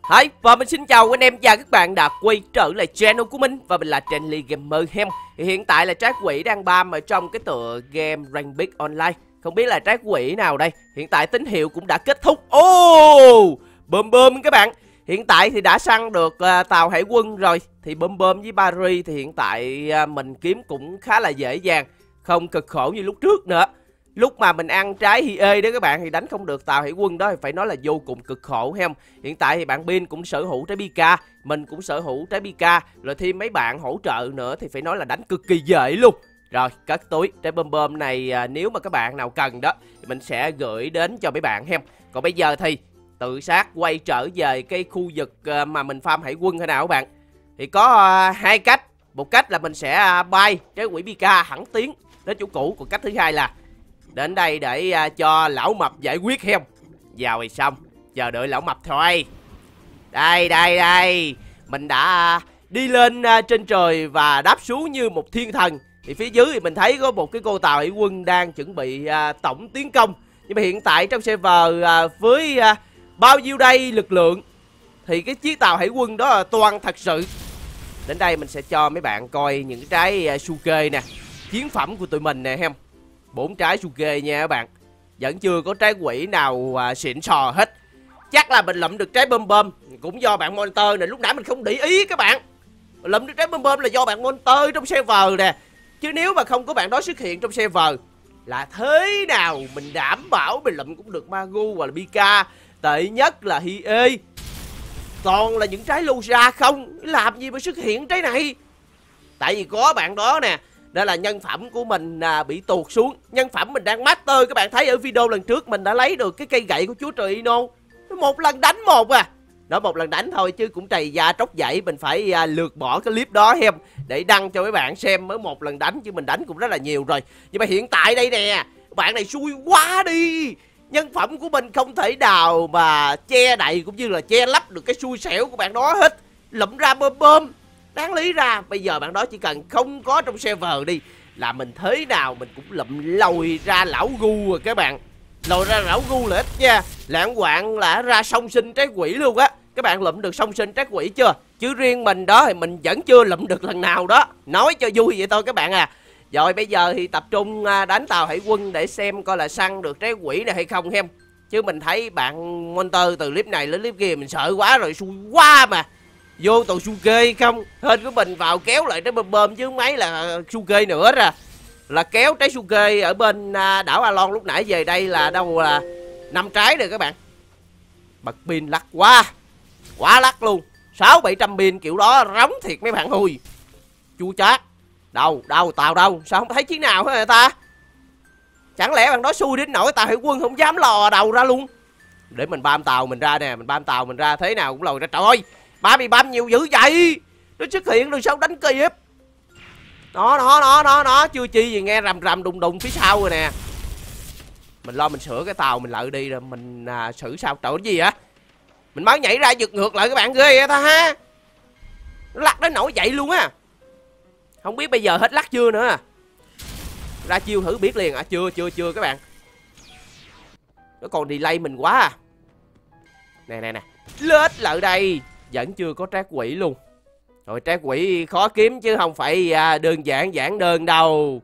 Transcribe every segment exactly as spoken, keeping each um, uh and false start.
Hi, và mình xin chào anh em và các bạn đã quay trở lại channel của mình. Và mình là Trenly Gamer Hem. Thì hiện tại là trái quỷ đang bam ở trong cái tựa game Rainbow Online. Không biết là trái quỷ nào đây. Hiện tại tín hiệu cũng đã kết thúc. Oh, bơm bơm các bạn. Hiện tại thì đã săn được uh, tàu hải quân rồi. Thì bơm bơm với Barry thì hiện tại uh, mình kiếm cũng khá là dễ dàng, không cực khổ như lúc trước nữa. Lúc mà mình ăn trái hi ê đó các bạn thì đánh không được tàu hải quân đó thì phải nói là vô cùng cực khổ ha. Hiện tại thì bạn Bin cũng sở hữu trái Pika, mình cũng sở hữu trái Pika, rồi thêm mấy bạn hỗ trợ nữa thì phải nói là đánh cực kỳ dễ luôn. Rồi cất túi trái bơm bơm này à, nếu mà các bạn nào cần đó thì mình sẽ gửi đến cho mấy bạn ha. Còn bây giờ thì tự sát quay trở về cái khu vực à, mà mình farm hải quân hay nào các bạn. Thì có à, hai cách. Một cách là mình sẽ à, bay trái quỷ Pika hẳn tiến đến chỗ cũ. Còn cách thứ hai là đến đây để uh, cho lão mập giải quyết heo. Vào thì xong, chờ đợi lão mập thôi. Đây đây đây, mình đã uh, đi lên uh, trên trời và đáp xuống như một thiên thần. Thì phía dưới thì mình thấy có một cái cô tàu hải quân đang chuẩn bị uh, tổng tiến công. Nhưng mà hiện tại trong server uh, với uh, bao nhiêu đây lực lượng thì cái chiếc tàu hải quân đó là toan thật sự. Đến đây mình sẽ cho mấy bạn coi những cái trái uh, suke nè, chiến phẩm của tụi mình nè hem. Bốn trái suke nha các bạn. Vẫn chưa có trái quỷ nào à, xịn sò hết. Chắc là mình lụm được trái bơm bơm cũng do bạn Monster này. Lúc nãy mình không để ý các bạn. Lụm được trái bơm bơm là do bạn Monster trong server nè. Chứ nếu mà không có bạn đó xuất hiện trong server là thế nào mình đảm bảo mình lụm cũng được Magu hoặc là Pika. Tệ nhất là hi ê. Toàn là những trái lô ra không. Làm gì mà xuất hiện trái này. Tại vì có bạn đó nè. Đó là nhân phẩm của mình à, bị tuột xuống. Nhân phẩm mình đang master. Các bạn thấy ở video lần trước mình đã lấy được cái cây gậy của chúa trời Ino. Một lần đánh một à. Đó một lần đánh thôi chứ cũng trầy da tróc dãy. Mình phải à, lược bỏ cái clip đó em, để đăng cho mấy bạn xem mới một lần đánh. Chứ mình đánh cũng rất là nhiều rồi. Nhưng mà hiện tại đây nè, bạn này xui quá đi. Nhân phẩm của mình không thể nào mà che đậy cũng như là che lấp được cái xui xẻo của bạn đó hết. Lụm ra bơm bơm. Đáng lý ra bây giờ bạn đó chỉ cần không có trong server đi là mình thế nào mình cũng lụm lòi ra lão gu rồi các bạn. Lòi ra lão gu là ít nha. Lãng quạng là ra song sinh trái quỷ luôn á. Các bạn lụm được song sinh trái quỷ chưa? Chứ riêng mình đó thì mình vẫn chưa lụm được lần nào đó. Nói cho vui vậy thôi các bạn à. Rồi bây giờ thì tập trung đánh tàu hải quân để xem coi là săn được trái quỷ này hay không hem. Chứ mình thấy bạn Monster từ clip này đến clip kia mình sợ quá rồi, xui quá mà. Vô tàu suke không. Hên của mình vào kéo lại trái bơm bơm chứ mấy là suke nữa ra. Là kéo trái suke ở bên đảo Alon lúc nãy về đây là đâu là năm trái rồi các bạn. Bật pin lắc quá. Quá lắc luôn. Sáu bảy trăm pin kiểu đó rống thiệt mấy bạn ơi. Chua chát. Đâu đâu tàu đâu. Sao không thấy chiến nào hết người ta. Chẳng lẽ bạn đó xui đến nỗi tàu hải quân không dám lò đầu ra luôn. Để mình bam tàu mình ra nè. Mình bam tàu mình ra thế nào cũng lòi ra. Trời ơi, ba mươi băm nhiều dữ vậy. Nó xuất hiện rồi sao đánh kịp. Nó nó nó nó nó chưa chi gì nghe rầm rầm đùng đùng phía sau rồi nè. Mình lo mình sửa cái tàu mình lại đi rồi mình à, xử sao. Trời cái gì hả. Mình mới nhảy ra giật ngược lại các bạn, ghê vậy ta ha. Nó lắc đến nổi vậy luôn á. Không biết bây giờ hết lắc chưa nữa. Ra chiêu thử biết liền à. Chưa chưa chưa các bạn. Nó còn delay mình quá à. Nè nè nè. Lết lại đây. Vẫn chưa có trái quỷ luôn. Rồi trái quỷ khó kiếm chứ không phải à, đơn giản giản đơn đâu.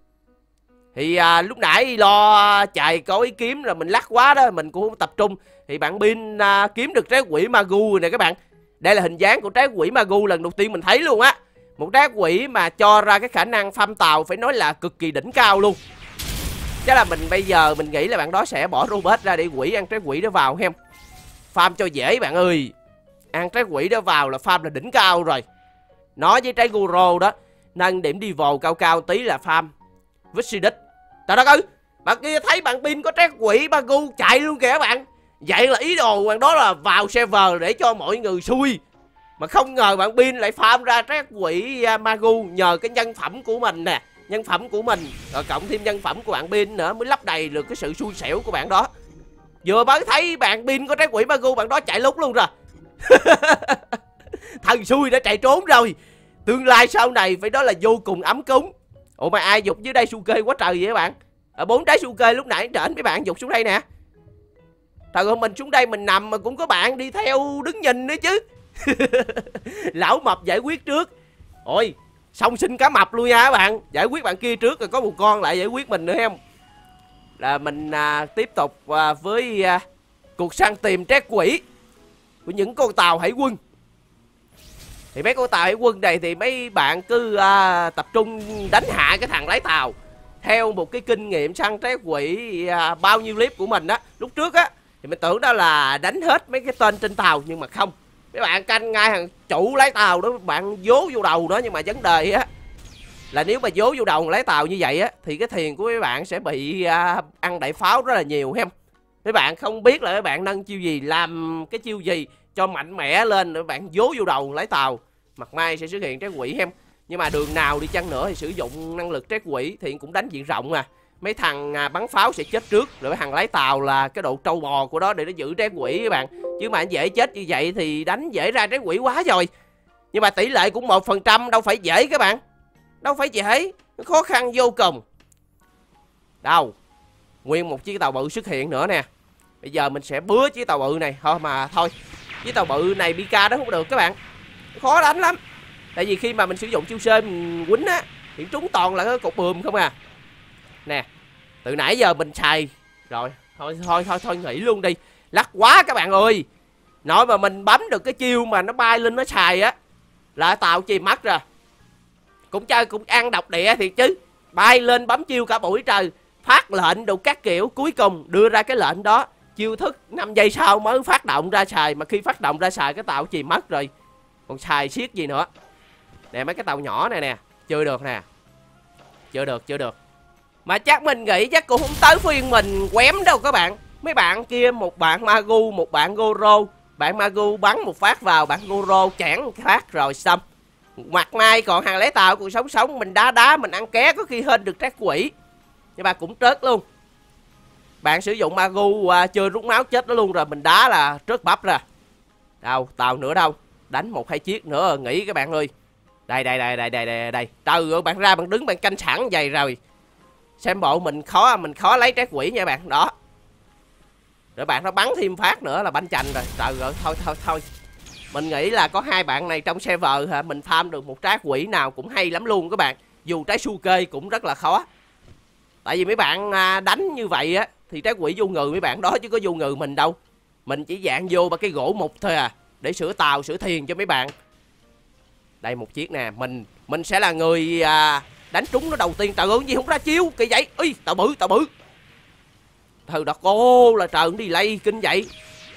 Thì à, lúc nãy lo chạy có ý kiếm rồi mình lắc quá đó. Mình cũng không tập trung. Thì bạn Bin à, kiếm được trái quỷ Magu nè các bạn. Đây là hình dáng của trái quỷ Magu lần đầu tiên mình thấy luôn á. Một trái quỷ mà cho ra cái khả năng farm tàu phải nói là cực kỳ đỉnh cao luôn. Chắc là mình bây giờ mình nghĩ là bạn đó sẽ bỏ robot ra để quỷ ăn trái quỷ đó vào hem. Farm cho dễ bạn ơi. Ăn trái quỷ đó vào là farm là đỉnh cao rồi. Nó với trái Goro đó nâng điểm đi vồ cao cao tí là farm Vixidic. Trời đất ơi, bạn kia thấy bạn Bin có trái quỷ Magu chạy luôn kìa các bạn. Vậy là ý đồ bạn đó là vào server để cho mọi người xui. Mà không ngờ bạn Bin lại farm ra trái quỷ Magu nhờ cái nhân phẩm của mình nè. Nhân phẩm của mình rồi cộng thêm nhân phẩm của bạn Bin nữa mới lấp đầy được cái sự xui xẻo của bạn đó. Vừa mới thấy bạn Bin có trái quỷ Magu bạn đó chạy lúc luôn rồi. Thằng xui đã chạy trốn rồi. Tương lai sau này phải nói là vô cùng ấm cúng. Ủa mà ai dục dưới đây suke quá trời vậy các bạn. Ở bốn trái suke lúc nãy trển mấy bạn dục xuống đây nè. Trời ơi, mình xuống đây mình nằm mà cũng có bạn đi theo đứng nhìn nữa chứ. Lão mập giải quyết trước. Ôi, xong sinh cá mập luôn nha các bạn. Giải quyết bạn kia trước rồi có một con lại giải quyết mình nữa em. Là mình à, tiếp tục à, với à, cuộc săn tìm trác quỷ của những con tàu hải quân. Thì mấy con tàu hải quân này thì mấy bạn cứ à, tập trung đánh hạ cái thằng lái tàu. Theo một cái kinh nghiệm săn trác quỷ à, bao nhiêu clip của mình á. Lúc trước á thì mình tưởng đó là đánh hết mấy cái tên trên tàu, nhưng mà không. Mấy bạn canh ngay thằng chủ lái tàu đó, bạn vố vô đầu đó. Nhưng mà vấn đề á là nếu mà vố vô đầu lái tàu như vậy á thì cái thuyền của mấy bạn sẽ bị à, ăn đại pháo rất là nhiều em. Mấy bạn không biết là mấy bạn nâng chiêu gì, làm cái chiêu gì cho mạnh mẽ lên rồi bạn vố vô đầu lái tàu, mặt mai sẽ xuất hiện trác quỷ em. Nhưng mà đường nào đi chăng nữa thì sử dụng năng lực trác quỷ thì cũng đánh diện rộng à. Mấy thằng à, bắn pháo sẽ chết trước, rồi mấy thằng lái tàu là cái độ trâu bò của nó để nó giữ trác quỷ các bạn. Chứ mà dễ chết như vậy thì đánh dễ ra trác quỷ quá rồi. Nhưng mà tỷ lệ cũng một phần trăm, đâu phải dễ các bạn. Đâu phải dễ, nó khó khăn vô cùng. Đâu, nguyên một chiếc tàu bự xuất hiện nữa nè. Bây giờ mình sẽ bứa chiếc tàu bự này thôi mà thôi. Chiếc tàu bự này Pika đó không được các bạn, khó đánh lắm. Tại vì khi mà mình sử dụng chiêu sơi mình quýnh á thì trúng toàn là cái cục bườm không à. Nè, từ nãy giờ mình xài rồi, thôi thôi thôi thôi nghỉ luôn đi. Lắc quá các bạn ơi. Nội mà mình bấm được cái chiêu mà nó bay lên nó xài á là tàu chìm mất rồi. Cũng chơi cũng ăn độc địa thiệt chứ. Bay lên bấm chiêu cả buổi trời, phát lệnh đồ các kiểu, cuối cùng đưa ra cái lệnh đó chiêu thức năm giây sau mới phát động ra xài. Mà khi phát động ra xài cái tàu chìm mất rồi, còn xài xiết gì nữa. Nè mấy cái tàu nhỏ này nè, chơi được nè. Chưa được, chưa được. Mà chắc mình nghĩ chắc cũng không tới phiên mình quém đâu các bạn. Mấy bạn kia, một bạn Magu, một bạn Goro. Bạn Magu bắn một phát vào, bạn Goro chản phát rồi xong. Mặt mai còn hàng lái tàu còn sống sống, mình đá đá mình ăn ké có khi hên được trác quỷ. Nhưng mà cũng trớt luôn. Bạn sử dụng Magu à, chơi rút máu chết nó luôn rồi, mình đá là trớt bắp ra. Đâu, tàu nữa đâu. Đánh một hai chiếc nữa rồi nghỉ các bạn ơi. Đây đây đây đây đây đây đây. Trời ơi, bạn ra bạn đứng bạn canh sẵn vậy rồi. Xem bộ mình khó mình khó lấy trác quỷ nha bạn. Đó. Rồi bạn nó bắn thêm phát nữa là banh chành rồi. Trời ơi, thôi thôi thôi. Mình nghĩ là có hai bạn này trong server hả, mình farm được một trác quỷ nào cũng hay lắm luôn các bạn. Dù trái su kê cũng rất là khó. Tại vì mấy bạn đánh như vậy á thì trác quỷ vô ngừ mấy bạn đó chứ có vô ngừ mình đâu. Mình chỉ dạng vô ba cái gỗ mục thôi à, để sửa tàu sửa thuyền cho mấy bạn. Đây một chiếc nè, mình mình sẽ là người à, đánh trúng nó đầu tiên. Trời ơi, gì không ra chiêu kỳ vậy. Ui, tàu bự tàu bự. Thừ đó cô là trời đi lay kinh vậy.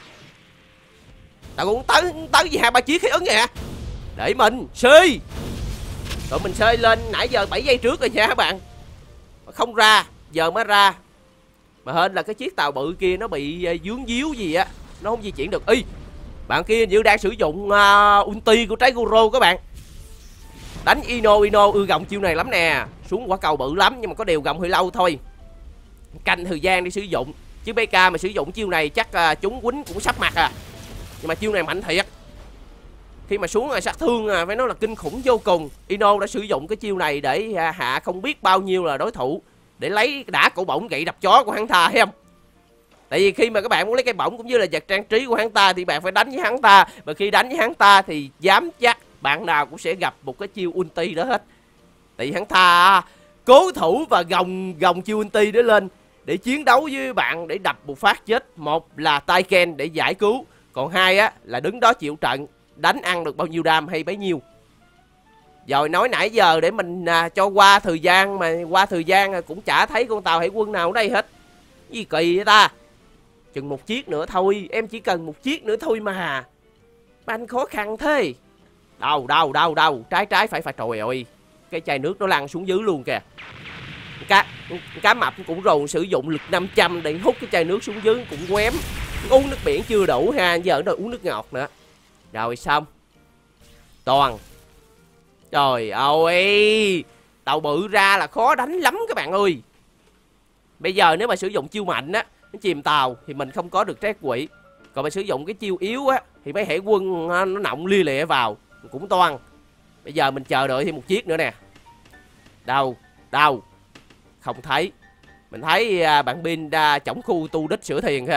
Tao cũng tới tới gì hai ba chiếc khí ứng nè. Để mình xơi. Tụi mình xơi lên nãy giờ bảy giây trước rồi nha các bạn. Không ra, giờ mới ra. Mà hên là cái chiếc tàu bự kia nó bị dướng díu gì á, nó không di chuyển được. Y, bạn kia như đang sử dụng uh, ulti của trái Goro các bạn. Đánh Ino Ino ưa gồng chiêu này lắm nè. Xuống quả cầu bự lắm nhưng mà có điều gồng hơi lâu thôi. Canh thời gian để sử dụng. Chứ bê ca mà sử dụng chiêu này chắc uh, chúng quýnh cũng sắp mặt à. Nhưng mà chiêu này mạnh thiệt. Khi mà xuống là sát thương à, phải nói là kinh khủng vô cùng. Ino đã sử dụng cái chiêu này để à, hạ không biết bao nhiêu là đối thủ, để lấy đá cổ bổng gậy đập chó của hắn ta, thấy không? Tại vì khi mà các bạn muốn lấy cây bổng cũng như là vật trang trí của hắn ta thì bạn phải đánh với hắn ta. Và khi đánh với hắn ta thì dám chắc bạn nào cũng sẽ gặp một cái chiêu ulti đó hết. Tại vì hắn ta cố thủ và gồng gồng chiêu ulti đó lên để chiến đấu với bạn, để đập một phát chết. Một là Taiken để giải cứu, còn hai á là đứng đó chịu trận, đánh ăn được bao nhiêu đam hay bấy nhiêu. Rồi nói nãy giờ để mình à, cho qua thời gian, mà qua thời gian cũng chả thấy con tàu hải quân nào ở đây hết. Gì kỳ vậy ta? Chừng một chiếc nữa thôi, em chỉ cần một chiếc nữa thôi mà. Mà anh khó khăn thế. Đâu đâu đâu đâu, trái trái phải phải, trời ơi. Cái chai nước nó lăn xuống dưới luôn kìa. Cá, cá mập cũng rồi sử dụng lực năm trăm để hút cái chai nước xuống dưới cũng quém. Uống nước biển chưa đủ ha, giờ nó uống nước ngọt nữa. Rồi xong. Toàn. Trời ơi, tàu bự ra là khó đánh lắm các bạn ơi. Bây giờ nếu mà sử dụng chiêu mạnh á, nó chìm tàu thì mình không có được trác quỷ. Còn mà sử dụng cái chiêu yếu á thì mấy hải quân nó nọng lia lịa vào cũng toan. Bây giờ mình chờ đợi thêm một chiếc nữa nè. Đâu, đâu. Không thấy. Mình thấy à, bạn pin à, chổng khu tu đích sửa thuyền kìa.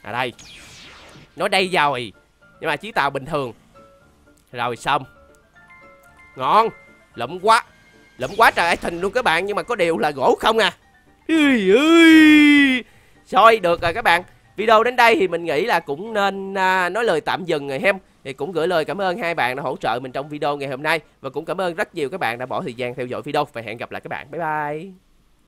À đây. Nó đây rồi. Nhưng mà chiếc tàu bình thường. Rồi xong. Ngon. Lụm quá. Lụm quá trời item luôn các bạn. Nhưng mà có điều là gỗ không à. Ui ui. Rồi được rồi các bạn. Video đến đây thì mình nghĩ là cũng nên à, nói lời tạm dừng rồi hem. Thì cũng gửi lời cảm ơn hai bạn đã hỗ trợ mình trong video ngày hôm nay. Và cũng cảm ơn rất nhiều các bạn đã bỏ thời gian theo dõi video. Và hẹn gặp lại các bạn. Bye bye.